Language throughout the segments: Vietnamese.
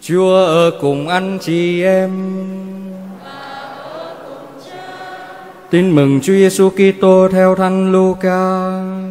Chúa ở cùng anh chị em. Tin mừng Chúa Giêsu Kitô theo Thánh Luca.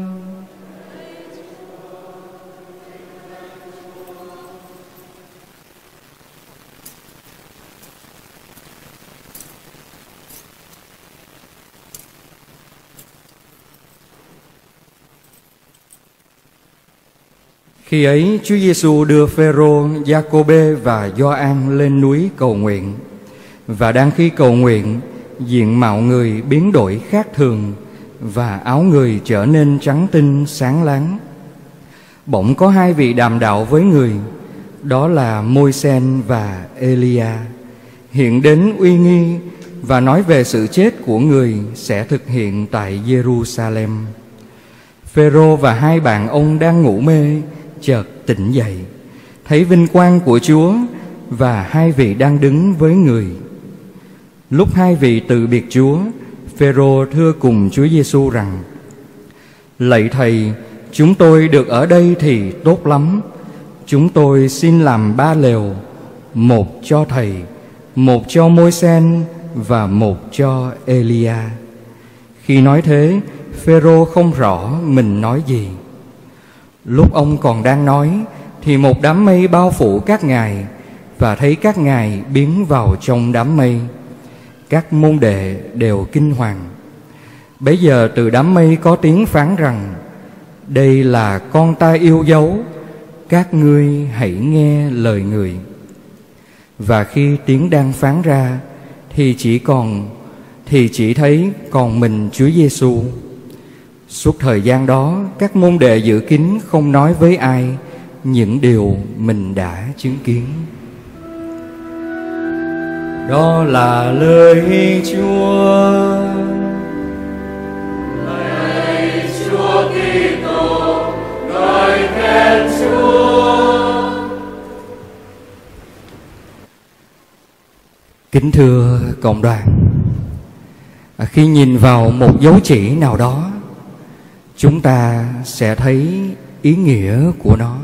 Khi ấy, Chúa Giêsu đưa Phêrô, Giacôbê và Gioan lên núi cầu nguyện. Và đang khi cầu nguyện, diện mạo người biến đổi khác thường và áo người trở nên trắng tinh sáng láng. Bỗng có hai vị đàm đạo với người, đó là Môi-sen và Elia, hiện đến uy nghi và nói về sự chết của người sẽ thực hiện tại Giê-ru-sa-lem. Phêrô và hai bạn ông đang ngủ mê chợt tỉnh dậy, thấy vinh quang của Chúa và hai vị đang đứng với người. Lúc hai vị từ biệt Chúa, Phêrô thưa cùng Chúa Giêsu rằng: Lạy Thầy, chúng tôi được ở đây thì tốt lắm. Chúng tôi xin làm 3 lều, một cho Thầy, một cho Môi-sen và một cho Elia. Khi nói thế, Phêrô không rõ mình nói gì. Lúc ông còn đang nói thì một đám mây bao phủ các ngài, và thấy các ngài biến vào trong đám mây. Các môn đệ đều kinh hoàng. Bấy giờ từ đám mây có tiếng phán rằng: Đây là con ta yêu dấu, các ngươi hãy nghe lời người. Và khi tiếng đang phán ra thì chỉ thấy còn mình Chúa Giêsu. Suốt thời gian đó, các môn đệ giữ kín không nói với ai những điều mình đã chứng kiến. Đó là lời Chúa. Lạy Chúa Kitô, ngợi khen Chúa. Kính thưa cộng đoàn, khi nhìn vào một dấu chỉ nào đó, chúng ta sẽ thấy ý nghĩa của nó.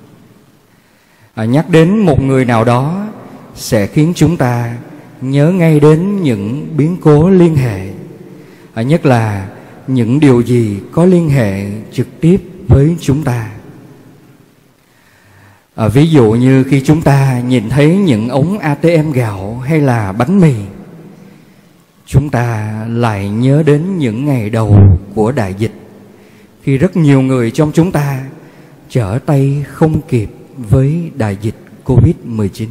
Nhắc đến một người nào đó sẽ khiến chúng ta nhớ ngay đến những biến cố liên hệ, nhất là những điều gì có liên hệ trực tiếp với chúng ta. Ví dụ như khi chúng ta nhìn thấy những ống ATM gạo hay là bánh mì, chúng ta lại nhớ đến những ngày đầu của đại dịch, khi rất nhiều người trong chúng ta trở tay không kịp với đại dịch Covid-19.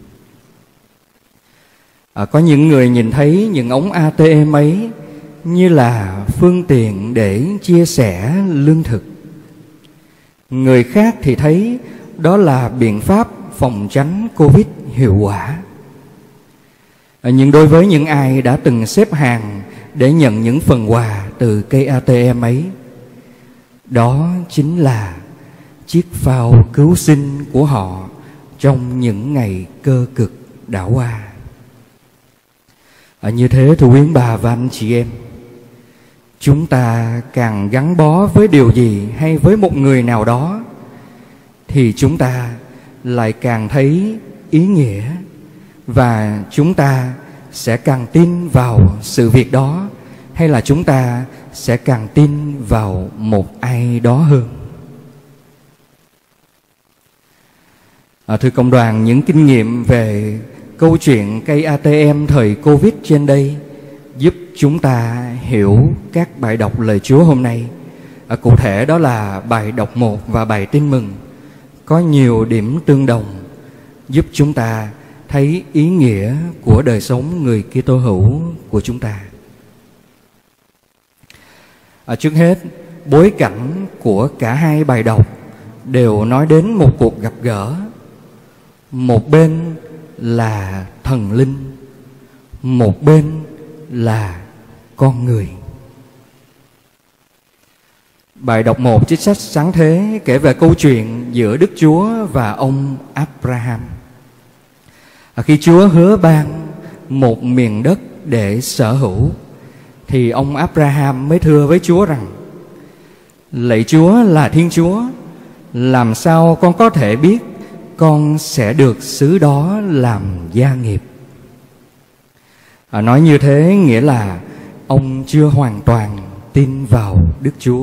Có những người nhìn thấy những ống ATM ấy như là phương tiện để chia sẻ lương thực. Người khác thì thấy đó là biện pháp phòng tránh Covid hiệu quả. Nhưng đối với những ai đã từng xếp hàng để nhận những phần quà từ cây ATM ấy, đó chính là chiếc phao cứu sinh của họ trong những ngày cơ cực đã qua. Như thế thưa quý bà và anh chị em, chúng ta càng gắn bó với điều gì hay với một người nào đó thì chúng ta lại càng thấy ý nghĩa, và chúng ta sẽ càng tin vào sự việc đó, hay là chúng ta sẽ càng tin vào một ai đó hơn. Thưa cộng đoàn, những kinh nghiệm về câu chuyện cây ATM thời Covid trên đây giúp chúng ta hiểu các bài đọc lời Chúa hôm nay. Cụ thể đó là bài đọc 1 và bài tin mừng có nhiều điểm tương đồng, giúp chúng ta thấy ý nghĩa của đời sống người Kitô hữu của chúng ta. Trước hết, bối cảnh của cả hai bài đọc đều nói đến một cuộc gặp gỡ. Một bên là thần linh, một bên là con người. Bài đọc 1 trích sách Sáng Thế kể về câu chuyện giữa Đức Chúa và ông Abraham. Khi Chúa hứa ban một miền đất để sở hữu, thì ông Abraham mới thưa với Chúa rằng: Lạy Chúa là Thiên Chúa, làm sao con có thể biết con sẽ được xứ đó làm gia nghiệp. Nói như thế nghĩa là ông chưa hoàn toàn tin vào Đức Chúa.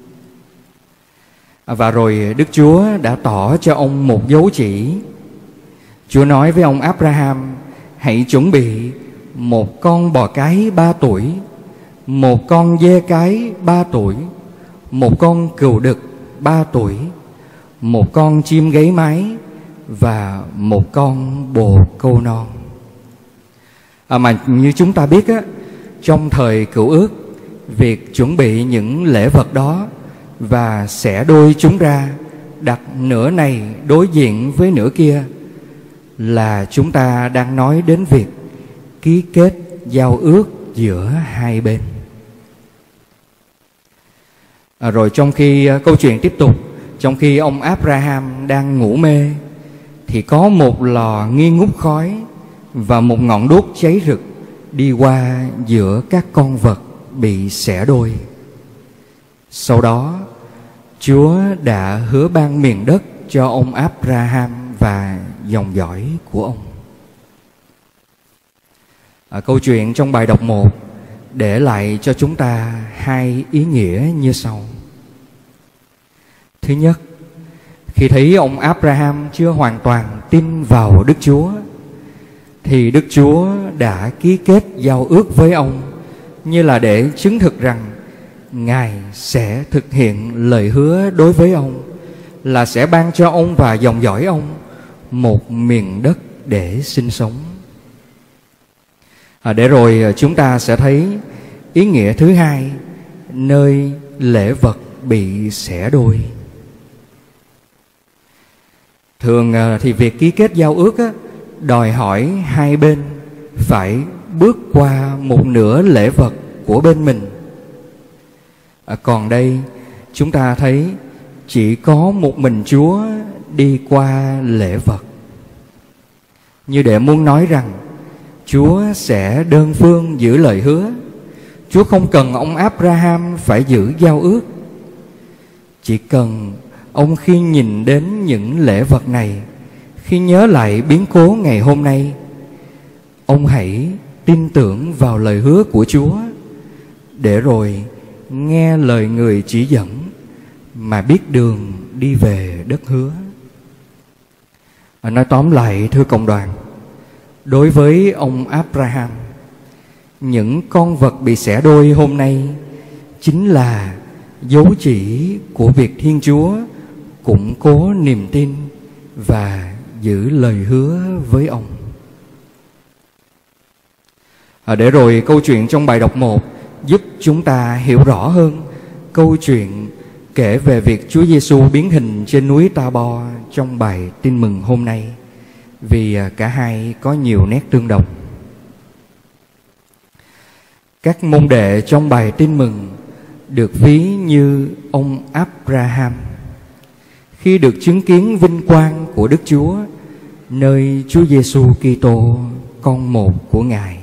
Và rồi Đức Chúa đã tỏ cho ông một dấu chỉ. Chúa nói với ông Abraham: hãy chuẩn bị một con bò cái 3 tuổi, một con dê cái 3 tuổi, một con cừu đực 3 tuổi, một con chim gáy mái và một con bồ câu non. Mà như chúng ta biết á, trong thời Cựu Ước, việc chuẩn bị những lễ vật đó và xẻ đôi chúng ra, đặt nửa này đối diện với nửa kia, là chúng ta đang nói đến việc ký kết giao ước giữa hai bên. Rồi trong khi câu chuyện tiếp tục, trong khi ông Abraham đang ngủ mê, thì có một lò nghi ngút khói và một ngọn đuốc cháy rực đi qua giữa các con vật bị xẻ đôi. Sau đó, Chúa đã hứa ban miền đất cho ông Abraham và dòng dõi của ông. Câu chuyện trong bài đọc 1 để lại cho chúng ta hai ý nghĩa như sau. Thứ nhất, khi thấy ông Abraham chưa hoàn toàn tin vào Đức Chúa, thì Đức Chúa đã ký kết giao ước với ông, như là để chứng thực rằng Ngài sẽ thực hiện lời hứa đối với ông, là sẽ ban cho ông và dòng dõi ông một miền đất để sinh sống. Để rồi chúng ta sẽ thấy ý nghĩa thứ hai, nơi lễ vật bị xẻ đôi. Thường thì việc ký kết giao ước á, đòi hỏi hai bên phải bước qua một nửa lễ vật của bên mình. Còn đây chúng ta thấy chỉ có một mình Chúa đi qua lễ vật, như để muốn nói rằng Chúa sẽ đơn phương giữ lời hứa. Chúa không cần ông Abraham phải giữ giao ước. Chỉ cần ông khi nhìn đến những lễ vật này, khi nhớ lại biến cố ngày hôm nay, ông hãy tin tưởng vào lời hứa của Chúa, để rồi nghe lời người chỉ dẫn mà biết đường đi về đất hứa. Nói tóm lại, thưa cộng đoàn, đối với ông Abraham, những con vật bị xẻ đôi hôm nay chính là dấu chỉ của việc Thiên Chúa củng cố niềm tin và giữ lời hứa với ông. Để rồi câu chuyện trong bài đọc 1 giúp chúng ta hiểu rõ hơn câu chuyện kể về việc Chúa Giêsu biến hình trên núi Ta-bo trong bài tin mừng hôm nay, vì cả hai có nhiều nét tương đồng. Các môn đệ trong bài tin mừng được ví như ông Abraham khi được chứng kiến vinh quang của Đức Chúa nơi Chúa Giêsu Kitô, con một của Ngài.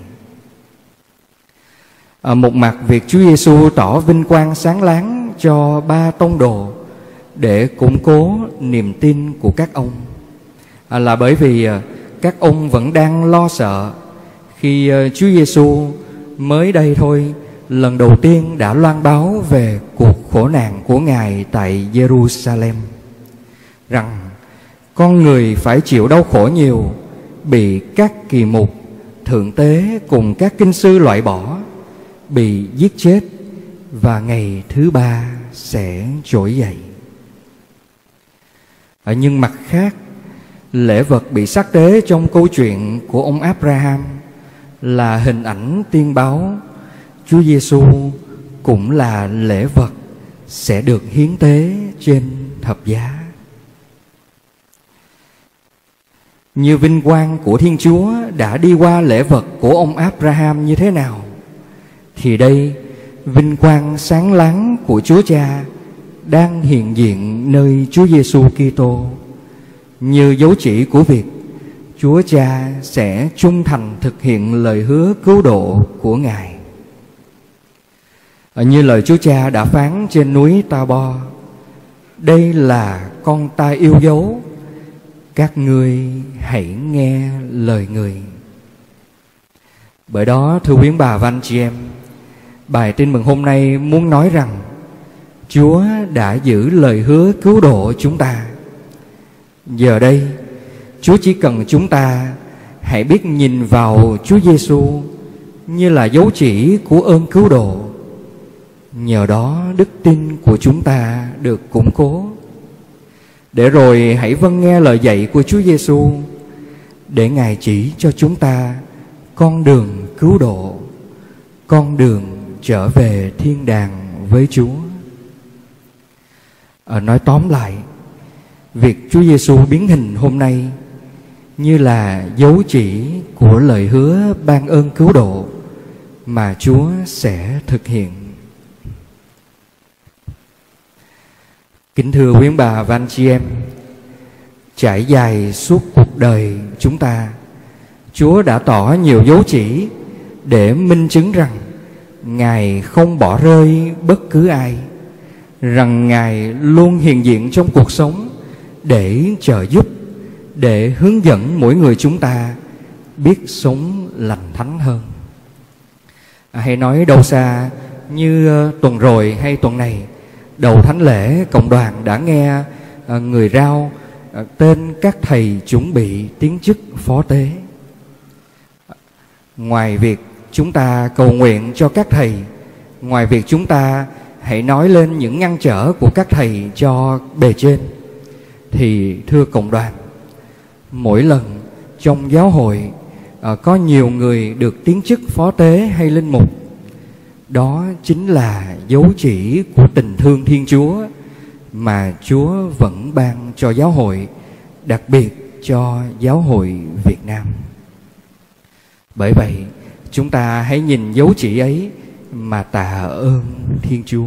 Một mặt, việc Chúa Giêsu tỏ vinh quang sáng láng cho 3 tông đồ để củng cố niềm tin của các ông, là bởi vì các ông vẫn đang lo sợ khi Chúa Giêsu mới đây thôi lần đầu tiên đã loan báo về cuộc khổ nạn của Ngài tại Jerusalem, rằng con người phải chịu đau khổ nhiều, bị các kỳ mục, thượng tế cùng các kinh sư loại bỏ, bị giết chết và ngày thứ 3 sẽ trỗi dậy. Nhưng mặt khác, lễ vật bị xác tế trong câu chuyện của ông Abraham là hình ảnh tiên báo Chúa Giêsu cũng là lễ vật sẽ được hiến tế trên thập giá. Như vinh quang của Thiên Chúa đã đi qua lễ vật của ông Abraham như thế nào, thì đây vinh quang sáng láng của Chúa Cha đang hiện diện nơi Chúa Giêsu Kitô, như dấu chỉ của việc Chúa Cha sẽ trung thành thực hiện lời hứa cứu độ của Ngài. Như lời Chúa Cha đã phán trên núi Ta-bo: đây là con ta yêu dấu, các ngươi hãy nghe lời Người. Bởi đó thưa quý bà và anh chị em, bài tin mừng hôm nay muốn nói rằng Chúa đã giữ lời hứa cứu độ chúng ta. Giờ đây Chúa chỉ cần chúng ta hãy biết nhìn vào Chúa Giêsu như là dấu chỉ của ơn cứu độ. Nhờ đó đức tin của chúng ta được củng cố. Để rồi hãy vâng nghe lời dạy của Chúa Giêsu, để Ngài chỉ cho chúng ta con đường cứu độ, con đường trở về thiên đàng với Chúa. Nói tóm lại, việc Chúa Giêsu biến hình hôm nay như là dấu chỉ của lời hứa ban ơn cứu độ mà Chúa sẽ thực hiện. Kính thưa quý bà và anh chị em, trải dài suốt cuộc đời chúng ta, Chúa đã tỏ nhiều dấu chỉ để minh chứng rằng Ngài không bỏ rơi bất cứ ai, rằng Ngài luôn hiện diện trong cuộc sống để trợ giúp, để hướng dẫn mỗi người chúng ta biết sống lành thánh hơn. Hay nói đâu xa, như tuần rồi hay tuần này, đầu thánh lễ cộng đoàn đã nghe người rao tên các thầy chuẩn bị tiến chức phó tế. Ngoài việc chúng ta cầu nguyện cho các thầy, ngoài việc chúng ta hãy nói lên những ngăn trở của các thầy cho bề trên, thì thưa cộng đoàn, mỗi lần trong giáo hội có nhiều người được tiến chức phó tế hay linh mục, đó chính là dấu chỉ của tình thương Thiên Chúa mà Chúa vẫn ban cho giáo hội, đặc biệt cho giáo hội Việt Nam. Bởi vậy, chúng ta hãy nhìn dấu chỉ ấy mà tạ ơn Thiên Chúa.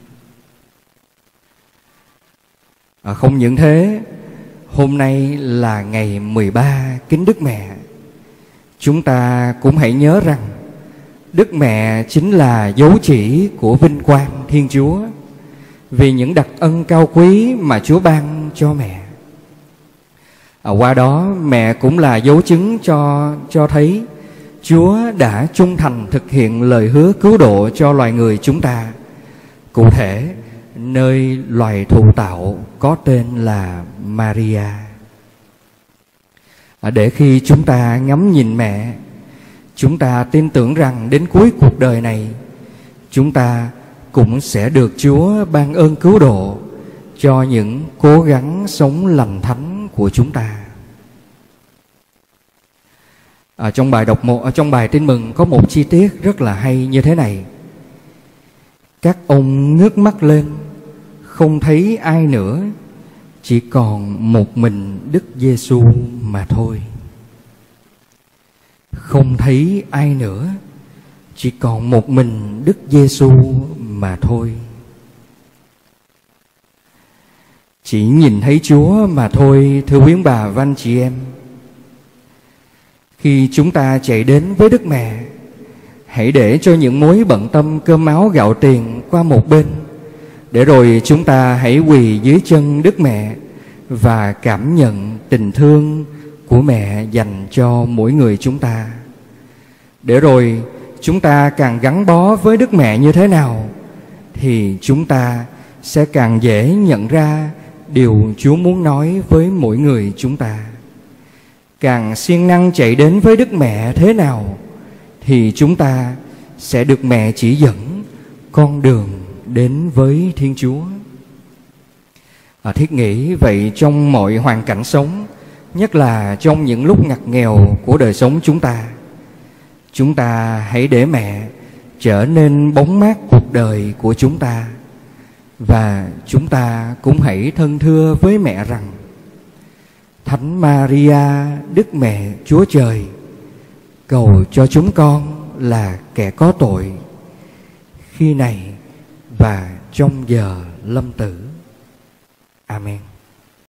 Không những thế, hôm nay là ngày 13 Kính Đức Mẹ. Chúng ta cũng hãy nhớ rằng Đức Mẹ chính là dấu chỉ của vinh quang Thiên Chúa, vì những đặc ân cao quý mà Chúa ban cho mẹ. Qua đó mẹ cũng là dấu chứng cho thấy Chúa đã trung thành thực hiện lời hứa cứu độ cho loài người chúng ta. Cụ thể, nơi loài thụ tạo có tên là Maria. Để khi chúng ta ngắm nhìn mẹ, chúng ta tin tưởng rằng đến cuối cuộc đời này, chúng ta cũng sẽ được Chúa ban ơn cứu độ cho những cố gắng sống lành thánh của chúng ta. Trong bài tin mừng có một chi tiết rất là hay như thế này: các ông ngước mắt lên, không thấy ai nữa, chỉ còn một mình Đức Giêsu mà thôi. Không thấy ai nữa, chỉ còn một mình Đức Giêsu mà thôi. Chỉ nhìn thấy Chúa mà thôi, thưa quý bà và anh chị em. Khi chúng ta chạy đến với Đức Mẹ, hãy để cho những mối bận tâm cơm áo gạo tiền qua một bên, để rồi chúng ta hãy quỳ dưới chân Đức Mẹ và cảm nhận tình thương của mẹ dành cho mỗi người chúng ta. Để rồi chúng ta càng gắn bó với Đức Mẹ như thế nào, thì chúng ta sẽ càng dễ nhận ra điều Chúa muốn nói với mỗi người chúng ta. Càng siêng năng chạy đến với Đức Mẹ thế nào, thì chúng ta sẽ được mẹ chỉ dẫn con đường đến với Thiên Chúa. Thiết nghĩ vậy trong mọi hoàn cảnh sống, nhất là trong những lúc ngặt nghèo của đời sống chúng ta hãy để mẹ trở nên bóng mát cuộc đời của chúng ta. Và chúng ta cũng hãy thân thưa với mẹ rằng: Thánh Maria, Đức Mẹ Chúa Trời, cầu cho chúng con là kẻ có tội, khi này và trong giờ lâm tử. Amen.